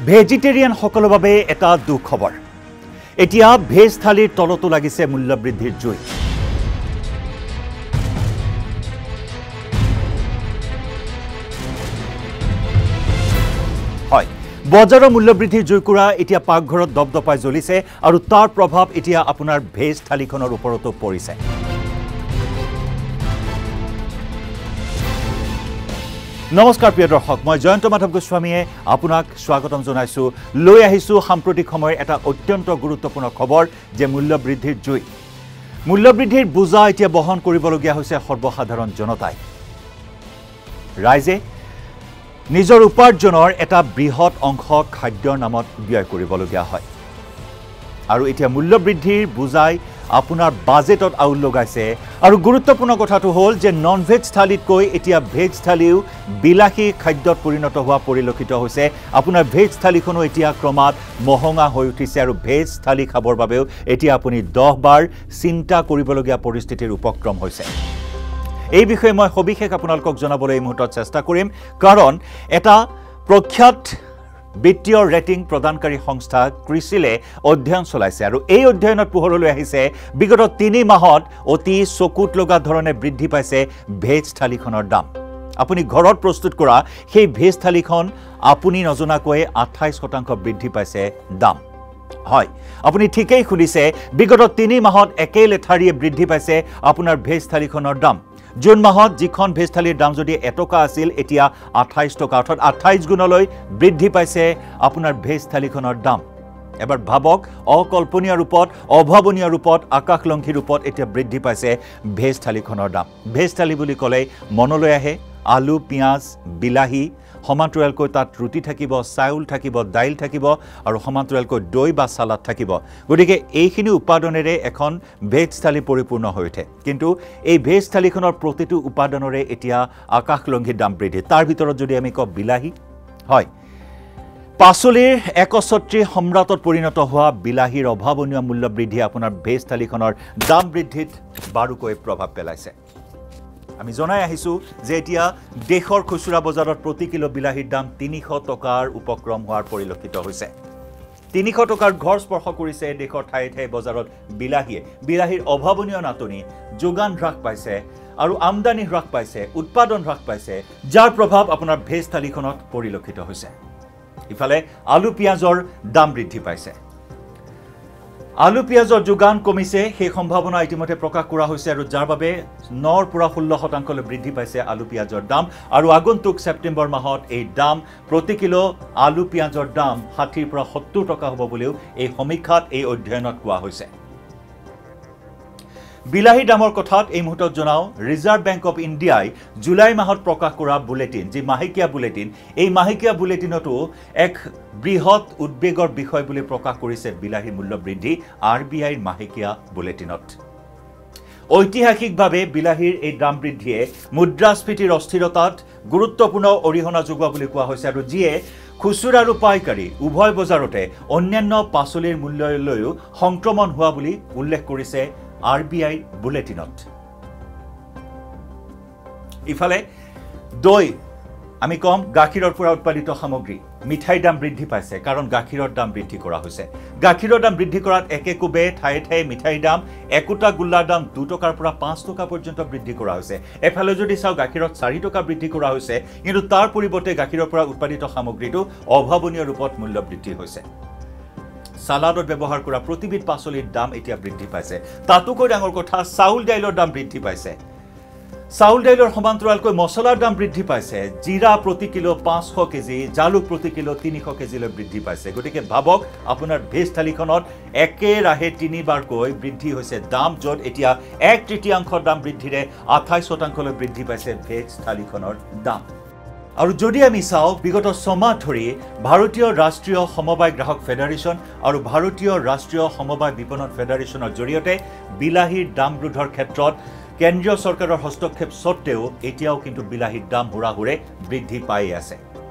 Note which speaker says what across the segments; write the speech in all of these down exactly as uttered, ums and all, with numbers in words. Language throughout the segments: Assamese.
Speaker 1: ভেজিটেৰিয়ান সকলৰ বাবে এটা দুখবৰ এতিয়া ভেজ থালিৰ তলতো লাগিছে মূল্য বৃদ্ধিৰ জুই হয় বজাৰৰ মূল্য বৃদ্ধিৰ জুইকুৰা এতিয়া পাকঘৰত দবদপাই জ্বলিছে আৰু তাৰ প্ৰভাৱ এতিয়া আপোনাৰ ভেজ থালিখনৰ ওপৰতো পৰিছে নমস্কাৰ প্ৰিয় দৰ্শক মই জয়ন্ত মাধৱ গোস্বামীয়ে আপোনাক স্বাগতম জনাইছো লৈ আহিছো সাম্প্ৰতিক সময়ৰ এটা অত্যন্ত গুৰুত্বপূৰ্ণ খবৰ যে মূল্য বৃদ্ধিৰ জুই মূল্য বৃদ্ধিৰ বোজা এতিয়া বহন কৰিবলগীয়া হৈছে সৰ্বসাধাৰণ জনতাই ৰাইজে নিজৰ উপাৰ্জনৰ এটা বৃহৎ অংশ খাদ্যৰ নামত ব্যয় কৰিবলগীয়া হয় আৰু এতিয়া মূল্য বৃদ্ধিৰ বোজাই আপোনাৰ বাজেটত আউল লগাইছে আৰু গুৰুত্বপূৰ্ণ কথাটো হ'ল যে নন ভেজ থালিতকৈ এতিয়া ভেজ থালিও বিলাহী খাদ্যত পৰিণত হোৱা পৰিলক্ষিত হৈছে আপোনাৰ ভেজ থালিখনো এতিয়া ক্ৰমাৎ মহঙা হৈ উঠিছে আৰু ভেজ থালি খাবৰ বাবেও এতিয়া আপুনি দহ বাৰ চিন্তা কৰিবলগীয়া পৰিস্থিতিৰ উপক্ৰম হৈছে এই বিষয়ে মই সবিশেষ আপোনালোকক জনাবলৈ এই মুহূৰ্তত চেষ্টা কৰিম কাৰণ এটা প্ৰখ্যাত বিত্তীয় ৰেটিং প্ৰদানকাৰী সংস্থা ক্ৰিচিলে অধ্যয়ন চলাইছে আৰু এই অধ্যয়নত পোহৰলৈ আহিছে বিগত তিনি মাহত অতি চকুত লগা ধৰণে বৃদ্ধি পাইছে ভেজ থালিখনৰ দাম আপুনি ঘৰত প্ৰস্তুত কৰা সেই ভেজ থালিখন আপুনি নজনাকৈ আঠাইছ শতাংশ বৃদ্ধি পাইছে দাম হয় আপুনি ঠিকই শুনিছে বিগত তিনি মাহত একেই লেঠাৰিয়ে বৃদ্ধি পাইছে আপোনাৰ ভেজ থালিখনৰ দাম জুন মাহত যিখন ভেজ থালিৰ দাম যদি এটকা আছিল এতিয়া আঠাইছ টকা অৰ্থাৎ আঠাইছ গুণলৈ বৃদ্ধি পাইছে আপোনাৰ ভেজ থালিখনৰ দাম এবাৰ ভাবক অকল্পনীয় ৰূপত অভাৱনীয় ৰূপত আকাশলংঘী ৰূপত এতিয়া বৃদ্ধি পাইছে ভেজ থালিখনৰ দাম ভেজ থালি বুলি ক'লে মনলৈ আহে আলু পিঁয়াজ বিলাহী সমান্তৰালকৈ তাত ৰুটি থাকিব চাউল থাকিব দাইল থাকিব আৰু সমান্তৰালকৈ দৈ বা সালাড থাকিব গতিকে এইখিনি উপাদানেৰে এখন ভেজ থালি পৰিপূৰ্ণ হৈ উঠে কিন্তু এই ভেজ থালিখনৰ প্ৰতিটো উপাদানৰে এতিয়া আকাশলংঘী দাম বৃদ্ধি তাৰ ভিতৰত যদি আমি কওঁ বিলাহী হয় পাচলিৰ একছত্ৰী সম্ৰাটত পৰিণত হোৱা বিলাহীৰ অভাৱনীয় মূল্য বৃদ্ধি আপোনাৰ ভেজ থালিখনৰ দাম বৃদ্ধিত বাৰুকৈ প্ৰভাৱ পেলাইছে আমি জনাই আহিছো যে এতিয়া দেশৰ খুচুৰা বজাৰত প্ৰতি কিলো বিলাহীৰ দাম তিনিশ টকাৰ উপক্ৰম হোৱাৰ পৰিলক্ষিত হৈছে তিনিশ টকাৰ ঘৰ স্পৰ্শ কৰিছে দেশৰ ঠায়ে ঠায়ে বজাৰত বিলাহীয়ে বিলাহীৰ অভাৱনীয় নাটনি যোগান হ্ৰাস পাইছে আৰু আমদানি হ্ৰাস পাইছে উৎপাদন হ্ৰাস পাইছে যাৰ প্ৰভাৱ আপোনাৰ ভেজ থালিখনত পৰিলক্ষিত হৈছে ইফালে আলু পিঁয়াজৰ দাম বৃদ্ধি পাইছে আলু পিঁয়াজৰ যোগান কমিছে সেই সম্ভাৱনা ইতিমধ্যে প্ৰকাশ কৰা হৈছে আৰু যাৰ বাবে নৰ পৰা ষোল্ল শতাংশলৈ বৃদ্ধি পাইছে আলু পিঁয়াজৰ দাম আৰু আগন্তুক ছেপ্টেম্বৰ মাহত এই দাম প্ৰতি কিলো আলু পিঁয়াজৰ দাম ষাঠিৰ পৰা সত্তৰ টকা হ'ব বুলিও এই সমীক্ষাত এই অধ্যয়নত কোৱা হৈছে বিলাহী দামৰ কথাত এই মুহূৰ্তত জনাও ৰিজাৰ্ভ বেংক অফ ইণ্ডিয়াই জুলাই মাহত প্ৰকাশ কৰা বুলেটিন যি মাহেকীয়া বুলেটিন এই মাহেকীয়া বুলেটিনতো এক বৃহৎ উদ্বেগৰ বিষয় বুলি প্ৰকাশ কৰিছে বিলাহীৰ মূল্য বৃদ্ধি আৰ বি আইৰ মাহেকীয়া বুলেটিনত ঐতিহাসিকভাৱে বিলাহীৰ এই দাম বৃদ্ধিয়ে মুদ্ৰাস্ফীতিৰ অস্থিৰতাত গুৰুত্বপূৰ্ণ অৰিহণা যোগোৱা বুলি কোৱা হৈছে আৰু যিয়ে খুচুৰা আৰু পাইকাৰী উভয় বজাৰতে অন্যান্য পাচলিৰ মূল্যলৈও সংক্ৰমণ হোৱা বুলি উল্লেখ কৰিছে আৰ বি আই বুলেটিনত ইফালে দৈ আমি কম গাখীৰৰ পৰা উৎপাদিত সামগ্ৰী মিঠাইৰ দাম বৃদ্ধি পাইছে কাৰণ গাখীৰৰ দাম বৃদ্ধি কৰা হৈছে গাখীৰৰ দাম বৃদ্ধি কৰাত একেকোবে ঠায়ে ঠায়ে মিঠাইৰ দাম একোটা গুল্লাৰ দাম দুই টকাৰ পৰা পাঁচ টকা পৰ্যন্ত বৃদ্ধি কৰা হৈছে এফালে যদি চাও গাখীৰত চাৰি টকা বৃদ্ধি কৰা হৈছে কিন্তু তাৰ পৰিৱৰ্তে গাখীৰৰ পৰা উৎপাদিত সামগ্ৰীটো অভাৱনীয় ৰূপত মূল্য বৃদ্ধি হৈছে সালাডত ব্যৱহাৰ কৰা প্ৰতিবিধ পাচলিৰ দাম এতিয়া বৃদ্ধি পাইছে তাতোকৈ ডাঙৰ কথা চাউল দাইলৰ দাম বৃদ্ধি পাইছে চাউল দাইলৰ সমান্তৰালকৈ মছলাৰ দাম বৃদ্ধি পাইছে জিৰা প্ৰতি কিলো পাঁচশ কেজি জালুক প্ৰতি কিলো তিনিশ কেজিলৈ বৃদ্ধি পাইছে গতিকে ভাবক আপোনাৰ ভেজ থালিখনত একেৰাহে তিনিবাৰকৈ বৃদ্ধি হৈছে দাম য'ত এতিয়া এক তৃতীয়াংশ দাম বৃদ্ধিৰে আঠাইছ শতাংশলৈ বৃদ্ধি পাইছে ভেজ থালিখনৰ দাম আৰু যদি আমি চাও বিগত ছমাহ ধৰি ভাৰতীয় ৰাষ্ট্ৰীয় সমবায় গ্ৰাহক ফেডাৰেচন আৰু ভাৰতীয় ৰাষ্ট্ৰীয় সমবায় বিপণন ফেডাৰেচনৰ জৰিয়তে বিলাহীৰ দাম ৰোধৰ ক্ষেত্ৰত কেন্দ্ৰীয় চৰকাৰৰ হস্তক্ষেপ সত্ত্বেও এতিয়াও কিন্তু বিলাহীৰ দাম হুৰাহুৰে বৃদ্ধি পাই আছে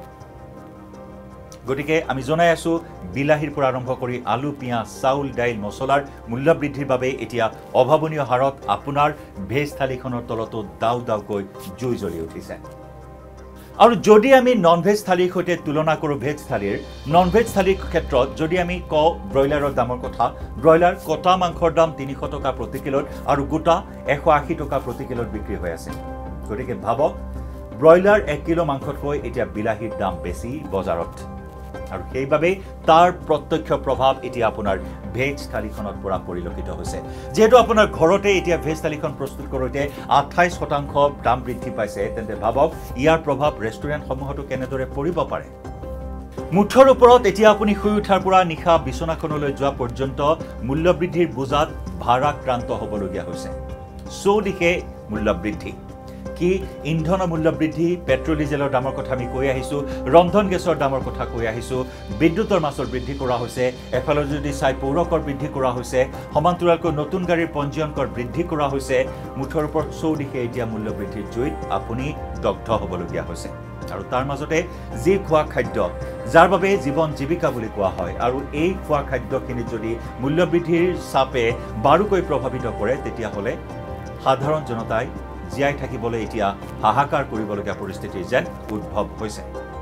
Speaker 1: গতিকে আমি জনাই আছো বিলাহীৰ পৰা আৰম্ভ কৰি আলু পিঁয়াজ চাউল দাইল মছলাৰ মূল্য বৃদ্ধিৰ বাবে এতিয়া অভাৱনীয় হাৰত আপোনাৰ ভেজ থালিখনৰ তলতো দাও দাওকৈ জুই জ্বলি উঠিছে আৰু যদি আমি নন ভেজ থালিৰ সৈতে তুলনা কৰোঁ ভেজ থালিৰ নন ভেজ থালিৰ ক্ষেত্ৰত যদি আমি কওঁ ব্ৰইলাৰৰ দামৰ কথা ব্ৰইলাৰ কটা মাংসৰ দাম তিনিশ টকা প্ৰতি কিলোত আৰু গোটা এশ আশী টকা প্ৰতি কিলোত বিক্ৰী হৈ আছে গতিকে ভাবক ব্ৰইলাৰ এক কিলো মাংসতকৈ এতিয়া বিলাহীৰ দাম বেছি বজাৰত আৰু সেইবাবে তাৰ প্ৰত্যক্ষ প্ৰভাৱ এতিয়া আপোনাৰ ভেজ থালিখনত পৰা পৰিলক্ষিত হৈছে যেহেতু আপোনাৰ ঘৰতে এতিয়া ভেজ থালিখন প্ৰস্তুত কৰোঁতে আঠাইছ শতাংশ দাম বৃদ্ধি পাইছে তেন্তে ভাবক ইয়াৰ প্ৰভাৱ ৰেষ্টুৰেণ্টসমূহতো কেনেদৰে পৰিব পাৰে মুঠৰ ওপৰত এতিয়া আপুনি শুই উঠাৰ পৰা নিশা বিচনাখনলৈ যোৱা পৰ্যন্ত মূল্য বৃদ্ধিৰ বোজাত ভাৰাক্ৰান্ত হ'বলগীয়া হৈছে চৌদিশে মূল্য বৃদ্ধি কি ইন্ধনৰ মূল্য বৃদ্ধি পেট্ৰল ডিজেলৰ দামৰ কথা আমি কৈ আহিছোঁ ৰন্ধন গেছৰ দামৰ কথা কৈ আহিছোঁ বিদ্যুতৰ মাচুল বৃদ্ধি কৰা হৈছে এফালে যদি চাই পৌৰকৰ বৃদ্ধি কৰা হৈছে সমান্তৰালকৈ নতুন গাড়ীৰ পঞ্জীয়ন কৰ বৃদ্ধি কৰা হৈছে মুঠৰ ওপৰত চৌদিশে এতিয়া মূল্য বৃদ্ধিৰ জুইত আপুনি দগ্ধ হ'বলগীয়া হৈছে আৰু তাৰ মাজতে যি খোৱা খাদ্য যাৰ বাবে জীৱন জীৱিকা বুলি কোৱা হয় আৰু এই খোৱা খাদ্যখিনি যদি মূল্য বৃদ্ধিৰ চাপে বাৰুকৈ প্ৰভাৱিত কৰে তেতিয়াহ'লে সাধাৰণ জনতাই জীয়াই থাকিবলৈ এতিয়া হাহাকাৰ কৰিবলগীয়া পৰিস্থিতি যেন উদ্ভৱ হৈছে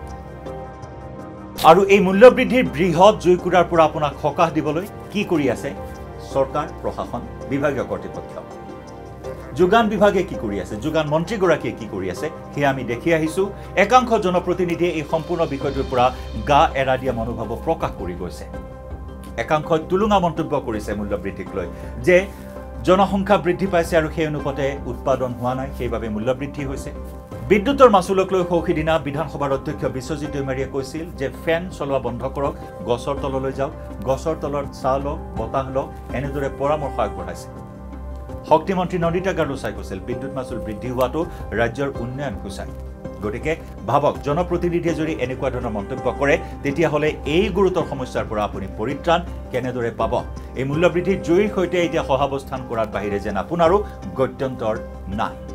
Speaker 1: আৰু এই মূল্য বৃদ্ধিৰ বৃহৎ জুইকুৰাৰ পৰা আপোনাক সকাহ দিবলৈ কি কৰি আছে চৰকাৰ প্ৰশাসন বিভাগীয় কৰ্তৃপক্ষ যোগান বিভাগে কি কৰি আছে যোগান মন্ত্ৰীগৰাকীয়ে কি কৰি আছে সেয়া আমি দেখি আহিছোঁ একাংশ জনপ্ৰতিনিধিয়ে এই সম্পূৰ্ণ বিষয়টোৰ পৰা গা এৰা দিয়া মনোভাৱ প্ৰকাশ কৰি গৈছে একাংশই তুলুঙা মন্তব্য কৰিছে মূল্য বৃদ্ধিক লৈ যে জনসংখ্যা বৃদ্ধি পাইছে আৰু সেই অনুপাতে উৎপাদন হোৱা নাই সেইবাবে মূল্য বৃদ্ধি হৈছে বিদ্যুতৰ মাচুলক লৈ সৌখিদিনা বিধানসভাৰ অধ্যক্ষ বিশ্বজিৎ দৈমাৰীয়ে কৈছিল যে ফেন চলোৱা বন্ধ কৰক গছৰ তললৈ যাওক গছৰ তলত ছাঁ লওক বতাহ লওক এনেদৰে পৰামৰ্শ আগবঢ়াইছে শক্তিমন্ত্ৰী নন্দিতা গাৰ্লোচাই কৈছিল বিদ্যুৎ মাচুল বৃদ্ধি হোৱাটো ৰাজ্যৰ উন্নয়ন সূচায় গতিকে ভাবক জনপ্ৰতিনিধিয়ে যদি এনেকুৱা ধৰণৰ মন্তব্য কৰে তেতিয়াহ'লে এই গুৰুতৰ সমস্যাৰ পৰা আপুনি পৰিত্ৰাণ কেনেদৰে পাব এই মূল্য বৃদ্ধিৰ জুইৰ সৈতে এতিয়া সহাৱস্থান কৰাৰ বাহিৰে যেন আপোনাৰো গত্যন্তৰ নাই